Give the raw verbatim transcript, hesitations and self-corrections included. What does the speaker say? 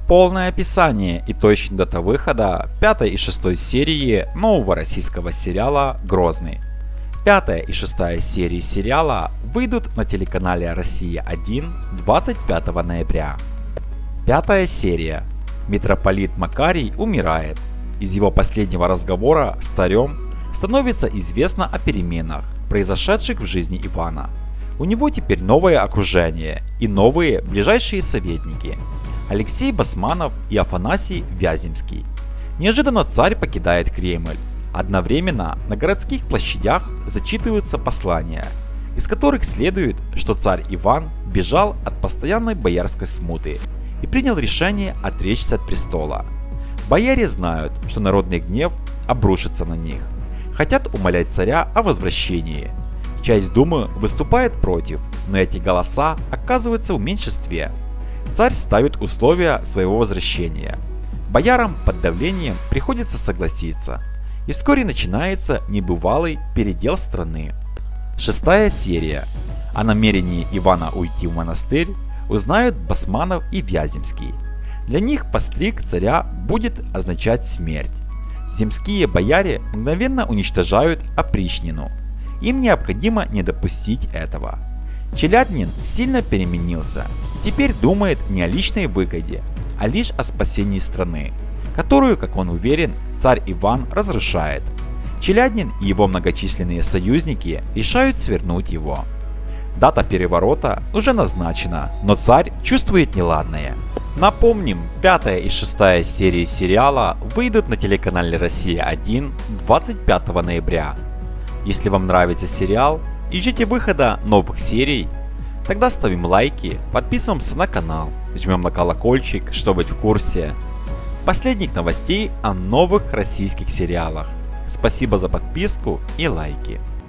Полное описание и точная дата выхода пятой и шестой серии нового российского сериала «Грозный». Пятая и шестая серии сериала выйдут на телеканале Россия один двадцать пятого ноября. Пятая серия. Митрополит Макарий умирает. Из его последнего разговора с царем становится известно о переменах, произошедших в жизни Ивана. У него теперь новое окружение и новые ближайшие советники – Алексей Басманов и Афанасий Вяземский. Неожиданно царь покидает Кремль. Одновременно на городских площадях зачитываются послания, из которых следует, что царь Иван бежал от постоянной боярской смуты и принял решение отречься от престола. Бояре знают, что народный гнев обрушится на них. Хотят умолять царя о возвращении. Часть думы выступает против, но эти голоса оказываются в меньшинстве. Царь ставит условия своего возвращения. Боярам под давлением приходится согласиться. И вскоре начинается небывалый передел страны. Шестая серия. О намерении Ивана уйти в монастырь узнают Басманов и Вяземский. Для них постриг царя будет означать смерть. Земские бояре мгновенно уничтожают опричнину. Им необходимо не допустить этого. Челяднин сильно переменился. Теперь думает не о личной выгоде, а лишь о спасении страны, которую, как он уверен, царь Иван разрушает. Челяднин и его многочисленные союзники решают свернуть его. Дата переворота уже назначена, но царь чувствует неладное. Напомним, пятая и шестая серии сериала выйдут на телеканале Россия один двадцать пятого ноября. Если вам нравится сериал и ждите выхода новых серий, тогда ставим лайки, подписываемся на канал, жмем на колокольчик, чтобы быть в курсе последних новостей о новых российских сериалах. Спасибо за подписку и лайки.